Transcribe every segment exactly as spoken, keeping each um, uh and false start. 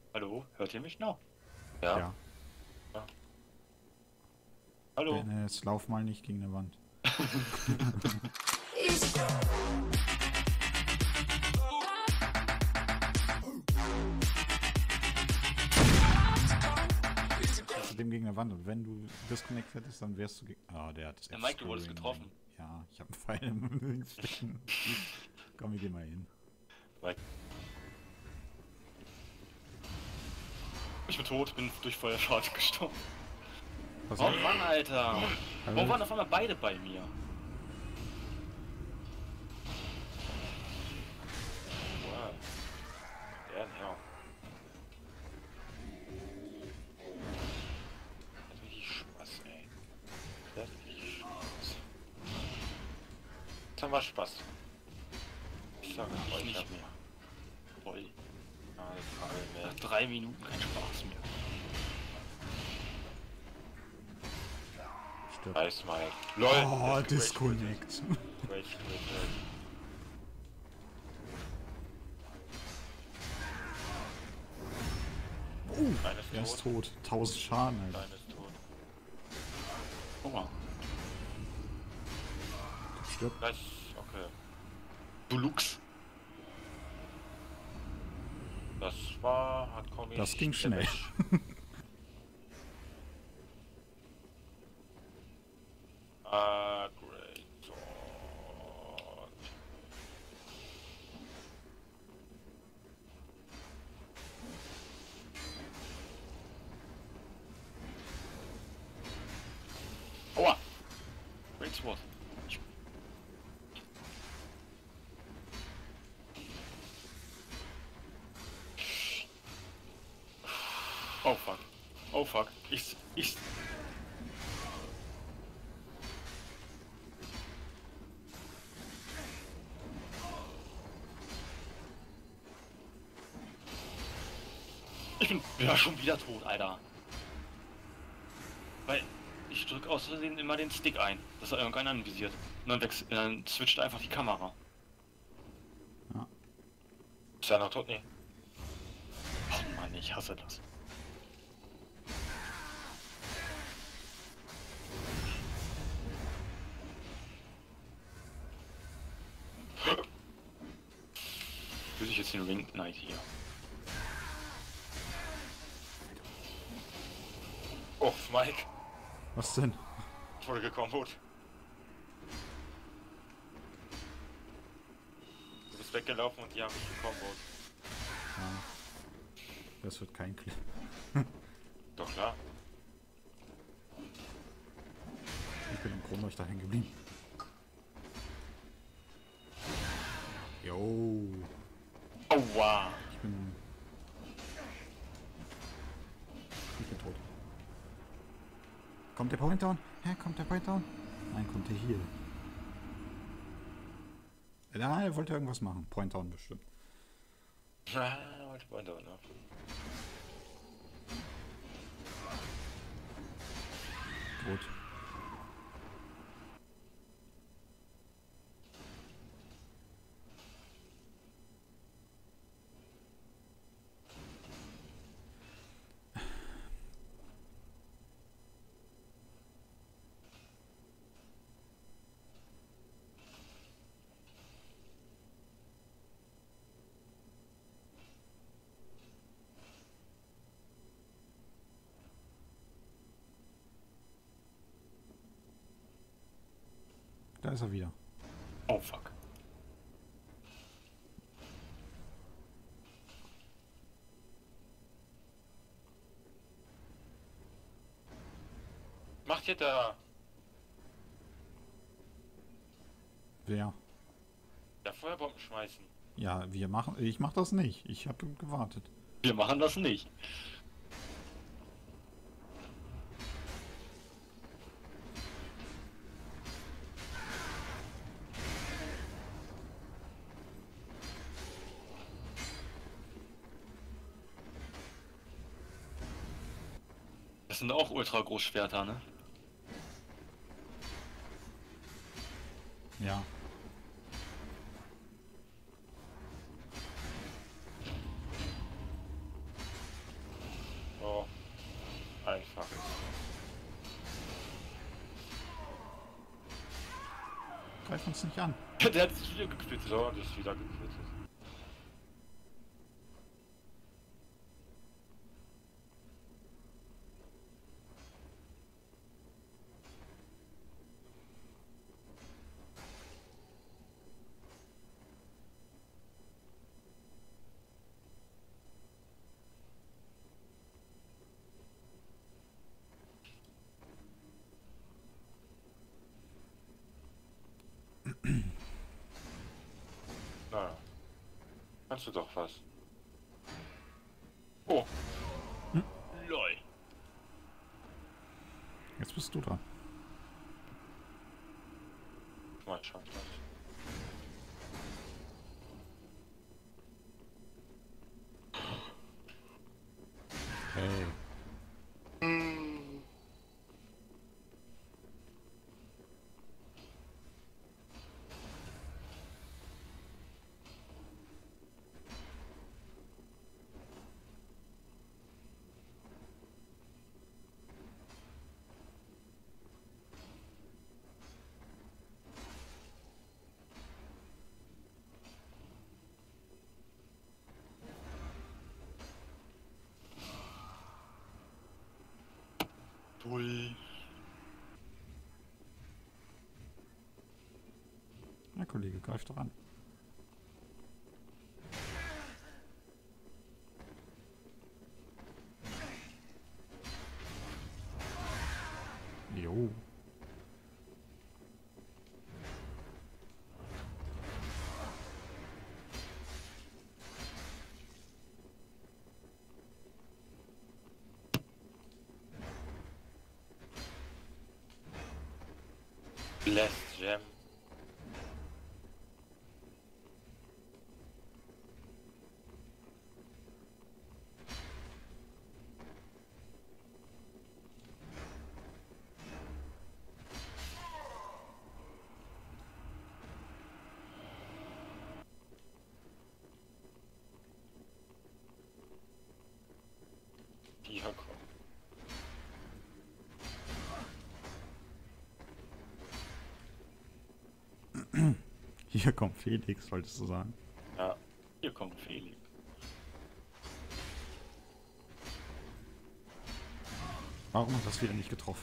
Hallo, hört ihr mich noch? Ja. Ja. Ja. Hallo. Dennis, lauf mal nicht gegen eine Wand. Dem gegen eine Wand. Und wenn du Disconnect hättest, dann wärst du gegen. Ah, der hat das Ja, Mike, du wurdest getroffen. Ja, ich habe einen Pfeil im Links stecken. Komm, wir gehen mal hin. Mike. Ich bin tot, bin durch Feuerschaden gestorben. Pass Oh auf. Mann, Alter! Warum waren auf einmal beide bei mir? Wow. Der, ja. Das hat richtig Spaß, ey. Das hat richtig Spaß. Jetzt haben wir Spaß. Ich sag euch nicht mehr. Voll. Nach drei Minuten kein Spaß mehr. Stirb. Nice, Mike. LOL! Oh, Disconnect. Great, great, great. Oh, Einer ist er tot. ist tot. tausend Schaden, Alter. Einer ist tot. Guck mal. Stirb. Das, okay. Du Lux. Das war, hat komisch. Das ging schnell. Ah, great. Sword. Aua! Great Sword. Oh fuck. Oh fuck. Ich. Ich. Ich bin ja schon wieder tot, Alter. Weil ich drücke aus Versehen immer den Stick ein, dass er irgendeinen anvisiert. Und dann, wechselt, dann switcht einfach die Kamera. Ja. Ist er noch tot? Nee. Oh Mann, ich hasse das. Will ich jetzt den Ring Knight hier? Oh, Mike. Was denn? Ich wurde gekombot. Du bist weggelaufen und die haben mich gekombot. Ja. Das wird kein Clip. Doch klar. Ich bin im Kronleuchter hängen geblieben. Jo. Aua. Ich bin... Ich bin tot. Kommt der Point Down? Hä, kommt der Point Down? Nein, kommt der hier. Ja, er wollte irgendwas machen. Point Down bestimmt. Ah, wollte man doch noch. Tot. Da ist er wieder. Oh fuck. Macht ihr da? Wer? Ja, Feuerbomben schmeißen. Ja, wir machen... Ich mach das nicht. Ich habe gewartet. Wir machen das nicht. Das sind auch ultra Großschwerter, ne? Ja. greif uns nicht an. Der hat sich wieder gequittet. So, das ist wieder gequittet. Na, kannst du doch was. Oh. Hm? Lol. Jetzt bist du dran. Mal schauen. Hey. Ui. Na, Kollege, greif doch an. Jo. Blast Gem. Ja, komm. Hier kommt Felix, solltest du sagen. Ja, hier kommt Felix. Warum hat das wieder nicht getroffen?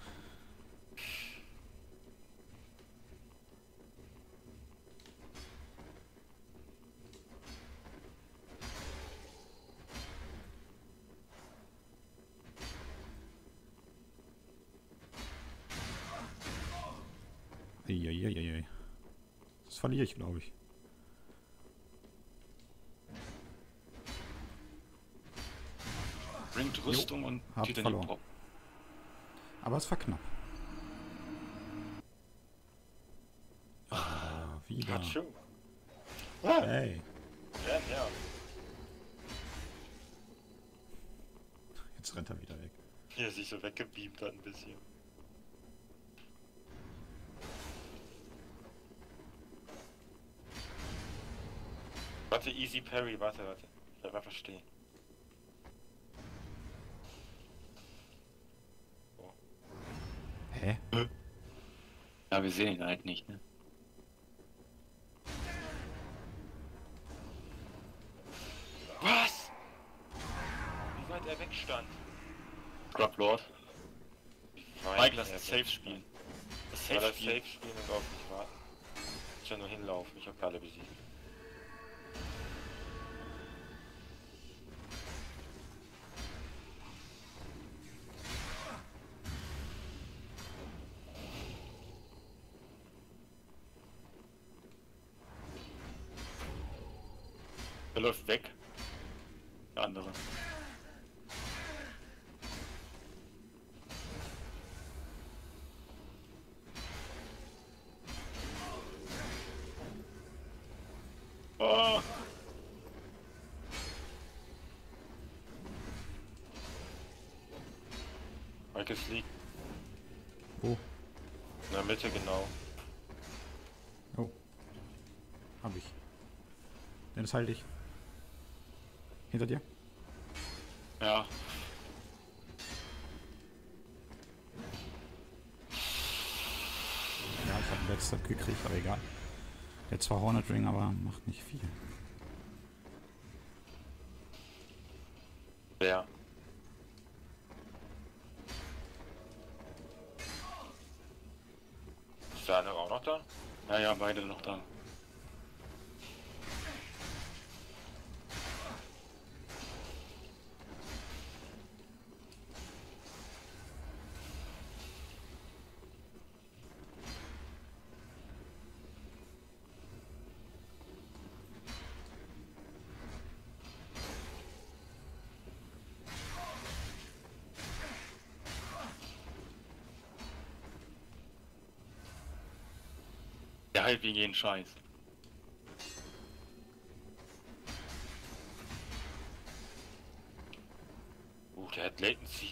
Eieieiei. Das verliere ich, glaube ich. Bringt Rüstung Jo, und hab Titanik verloren. Pop. Aber es war knapp. Ah, wieder. Hatschu. Ah, Hey, ja, ja. jetzt rennt er wieder weg. Hier sich so weggebeamt hat ein bisschen. Warte, easy parry, warte, warte. Bleib einfach stehen. Oh. Hä? Ja, wir sehen ihn halt nicht, ne? Was? Wie weit er wegstand? Scrub Lord. Mike, lass das Safe spielen. Das Safe, das Safe spielen und auf mich warten. Ich kann nur hinlaufen, ich hab alle besiegt. Er läuft weg. Der andere. Oh. Mike ist liegt. Wo? In der Mitte genau. Oh. Hab ich. Dennis, halt dich. Hinter dir? Ja. Ja, ich hab ihn Backstab gekriegt, aber egal. Der hat zwar Hornet Ring, aber macht nicht viel. Ja. Ist der andere auch noch da? Ja, ja, beide noch da. Der halt wegen jeden Scheiß. Uh, der hat Latency.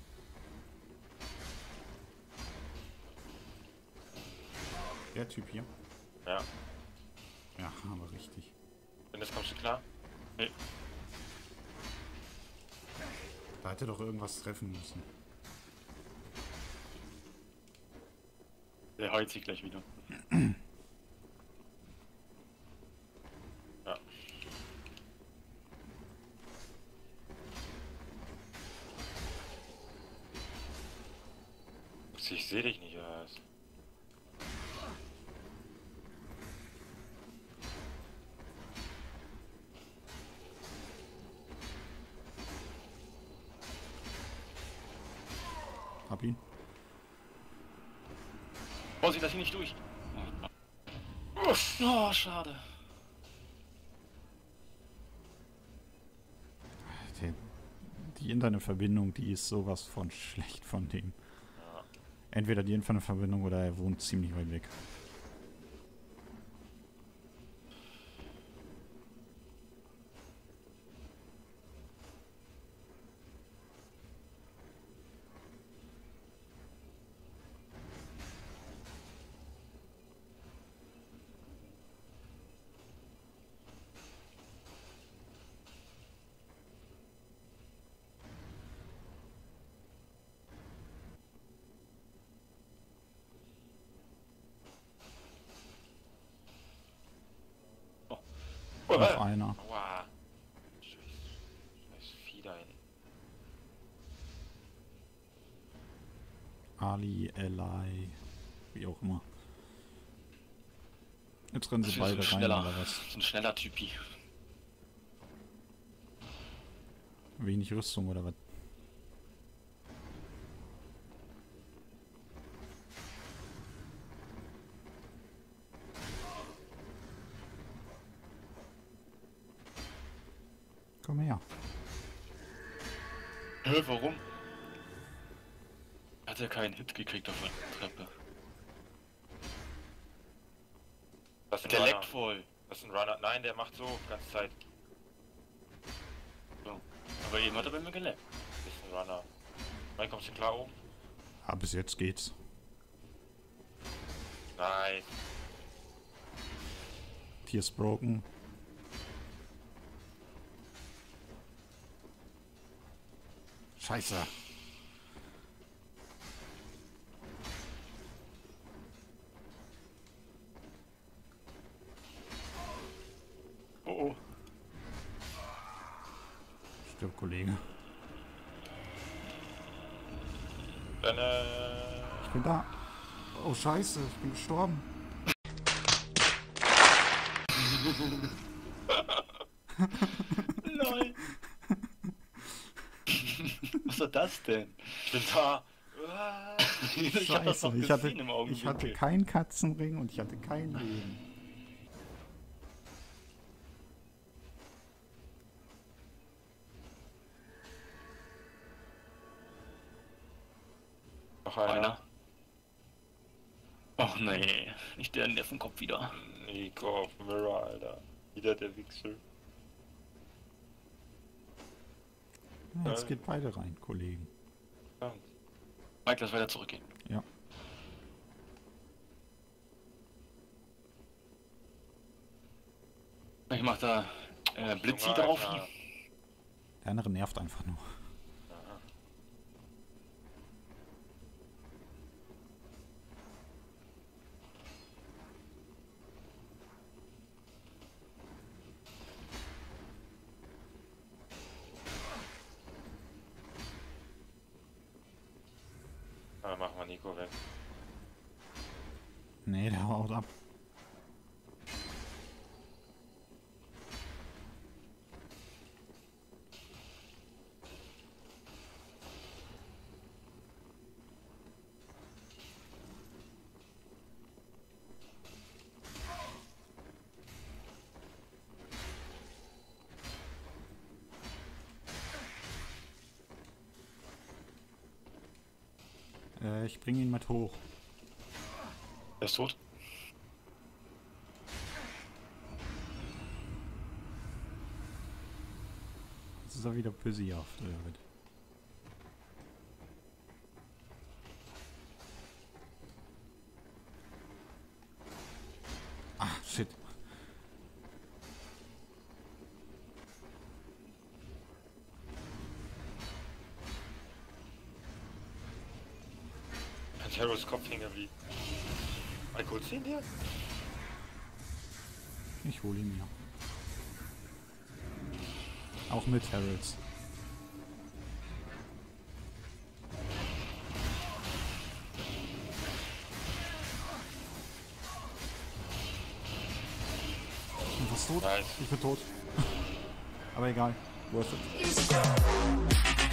Der Typ hier. Ja. Ja, aber richtig. Wenn das kommst du klar? Nee. Da hätte doch irgendwas treffen müssen. Der heult sich gleich wieder. Ja. Ich sehe dich nicht, oder was? Hab ihn. Vorsicht, lass ihn nicht durch. Oh, schade. Die, die Internetverbindung, die ist sowas von schlecht von dem. Ja. Entweder die Internetverbindung oder er wohnt ziemlich weit weg. Oh, Noch äh. einer. Aua. Scheiß Vieh da hinten. Ali, Eli, wie auch immer. Jetzt rennen Das sie ist so beide ein rein schneller, oder was? so ein schneller Typi. Wenig Rüstung oder was? Komm her. Hä, warum? Hat er keinen Hit gekriegt auf der Treppe? Das ist ein Der Runner. leckt voll. Das ist ein Runner. Nein, der macht so die ganze Zeit. So. Aber eben hat er bei mir geleckt. Das ist ein Runner. Nein, kommst du klar oben? Ah, bis jetzt geht's. Nein. Tier ist broken. Scheiße. Oh oh. Stirb, Kollege. Dann, äh... Ich bin da. Oh, scheiße, ich bin gestorben. Lol. Was war das denn? Ich bin da. Ich hab das Scheiße, noch ich hatte, gesehen im Augenblick. ich hatte keinen Katzenring und ich hatte kein Leben. Noch einer. Einer. Och nee, nicht der Nervenkopf wieder. Nico auf Mirror, Alter. Wieder der Wichser. Ja, jetzt geht beide rein, Kollegen. Ja. Mike, lass weiter zurückgehen. Ja. Ich mach da äh, Blitzi Junge, drauf. Alter. Der andere nervt einfach nur. Aha. Ah, machen wir Nico weg. Nee, der haut ab. Äh, ich bringe ihn mal hoch. Er ist tot. Jetzt ist er wieder busy auf der Welt. Ah, shit. Hat Harrows Kopf hängen geblieben. Alkohol ziehen hier? Ich hole ihn ja. Auch mit Heralds. Und was tot? Nice. Ich bin tot. Aber egal. Worth it.